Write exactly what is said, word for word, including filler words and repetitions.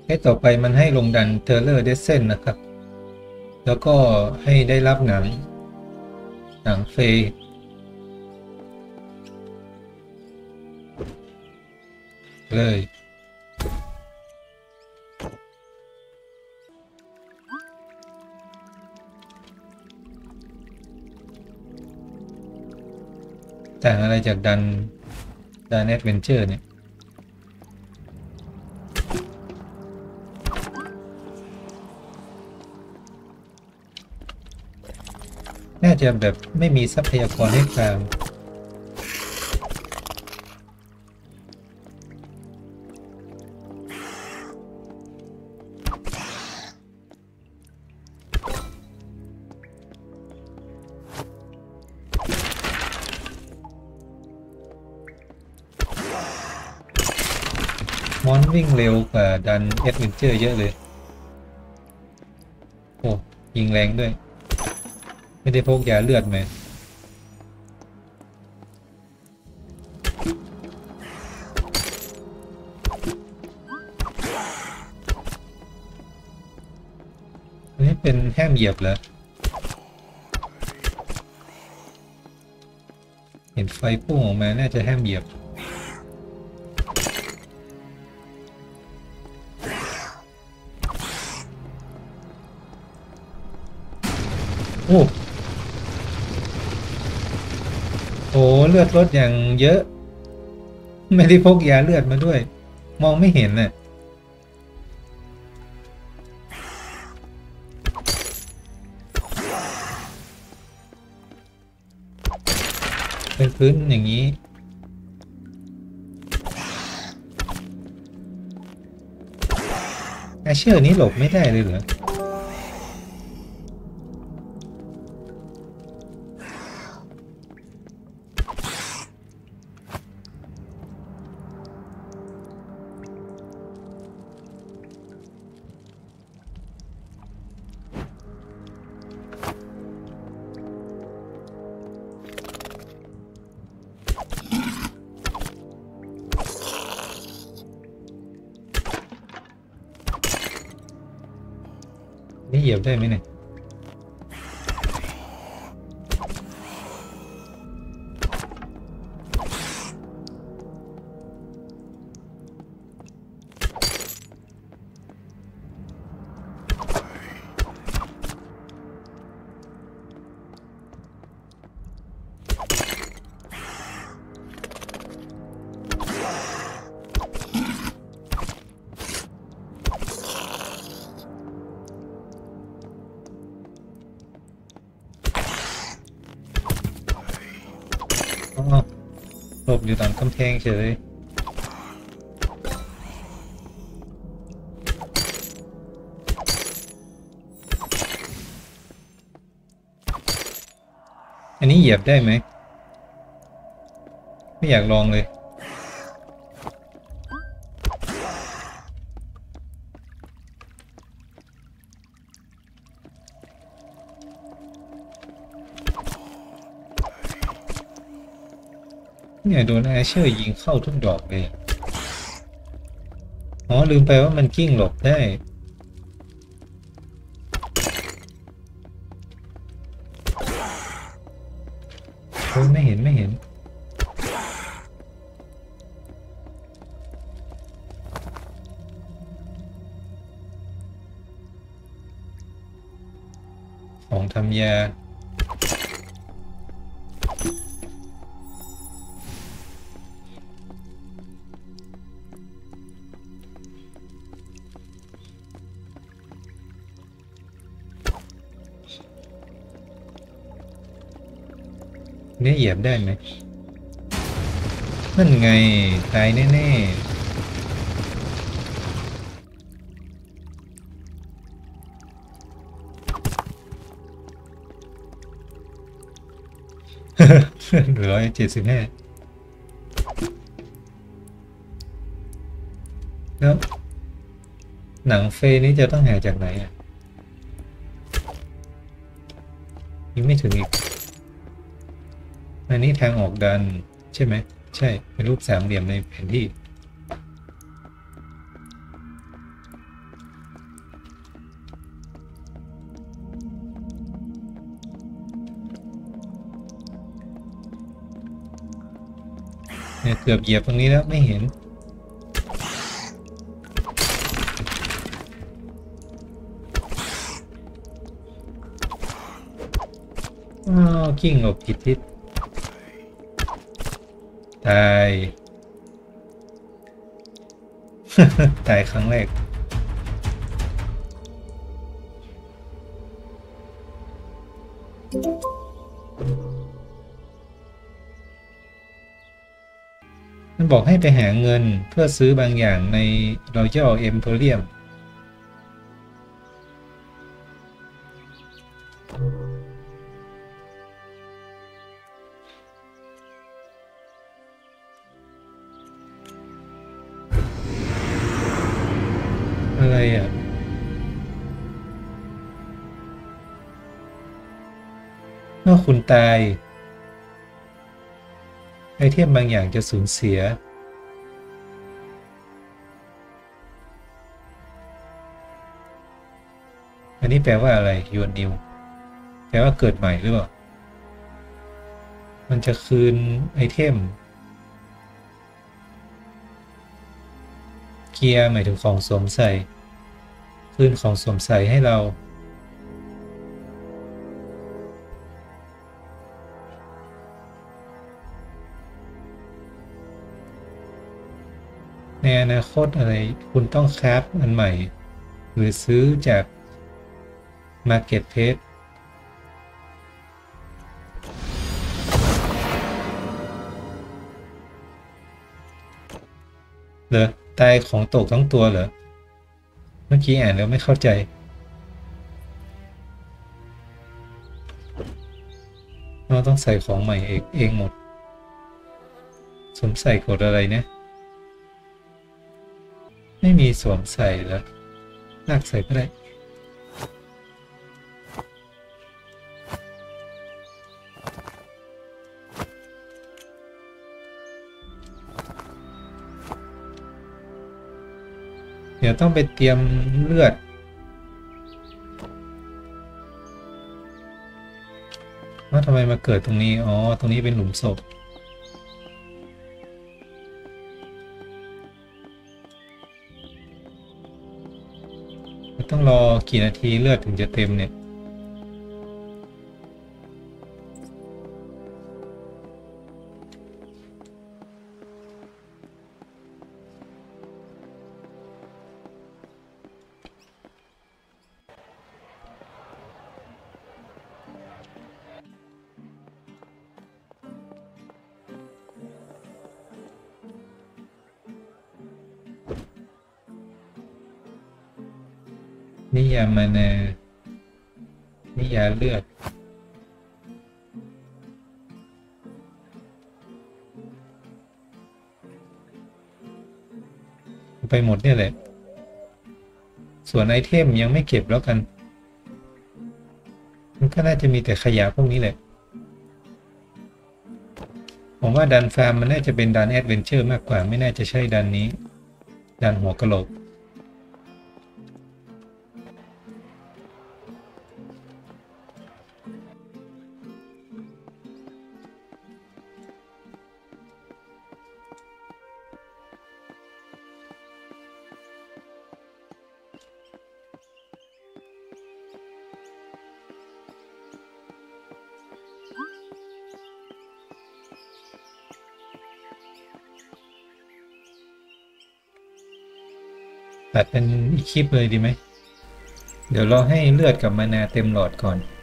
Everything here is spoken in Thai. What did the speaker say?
ให้ต่อไปมันให้ลงดันเทเลอร์เดซเซนนะครับแล้วก็ให้ได้รับหนังหนังเฟย์เลยต่างอะไรจากดันดันแอดเวนเจอร์เนี่ยน่าจะแบบไม่มีทรัพยากรให้ฟาร์มมอนวิ่งเร็วกว่าดันแอดเวนเจอร์เยอะเลยโอ้ยิงแรงด้วยไม่ได้พกยาเลือดไหมอันนี้เป็นแห้มเหยียบเหรอเห็นไฟพุ่งออกมาน่าจะแห้มเหยียบโอ้โหเลือดลดอย่างเยอะไม่ได้พกยาเลือดมาด้วยมองไม่เห็นน่ะเป็นพื้นอย่างนี้แอชเชอร์นี้หลบไม่ได้เลยเหรอนี่เหยียบได้ไหมเนี่ยอ๋อหลบอยู่ตามกำแพงเฉยอันนี้เหยียบได้ไหมไม่อยากลองเลยเนี่ยโดนแอชเชอร์ยิงเข้าทุกดอกเลยอ๋อลืมไปว่ามันกิ้งหลบได้โอ้ยไม่เห็นไม่เห็นของทำยาเนี่ยเหยียบได้ไหมนั่นไงตายแน่ๆเหลือเจ็ดสิบห้าแล้วหนังเฟนี้จะต้องหาจากไหนอ่ะยังไม่ถึงอีกอันนี้ทางออกดันใช่ไหมใช่เป็นรูปสามเหลี่ยมในแผนที่เนี่ยเกือบเหยียบตรงนี้แล้วไม่เห็นอ้าวกิ้งหลบผิดทิศตาย ตายครั้งแรกมันบอกให้ไปหาเงินเพื่อซื้อบางอย่างใน Royal Emporium อะไรอ่ะเมื่อคุณตายไอเทมบางอย่างจะสูญเสียอันนี้แปลว่าอะไรยูนิวแปลว่าเกิดใหม่หรือเปล่ามันจะคืนไอเทมเกียร์หมายถึงของสวมใส่คืนของสวมใส่ให้เราในอนาคตอะไรคุณต้องคราฟอันใหม่หรือซื้อจาก Marketplace เหรอตายของตกทั้งตัวเหรอเมื่อกี้อ่านแล้วไม่เข้าใจเราต้องใส่ของใหม่เองเองหมดสวมใส่กดอะไรเนี่ยไม่มีสวมใส่แล้วลากใส่ก็ได้เดี๋ยวต้องไปเตรียมเลือดว่าทำไมมาเกิดตรงนี้อ๋อตรงนี้เป็นหลุมศพต้องรอกี่นาทีเลือดถึงจะเต็มเนี่ยนิยามานานิยาเลือดไปหมดเนี่ยแหละส่วนไอเทมยังไม่เก็บแล้วกันมันก็น่าจะมีแต่ขยะพวกนี้แหละผมว่าดันฟาร์มมันน่าจะเป็นดันแอดเวนเจอร์มากกว่าไม่น่าจะใช่ดันนี้ดันหัวกะโหลกตัดเป็นอีกคลิปเลยดีไหมเดี๋ยวเราให้เลือดกับมานาเต็มหลอดก่อน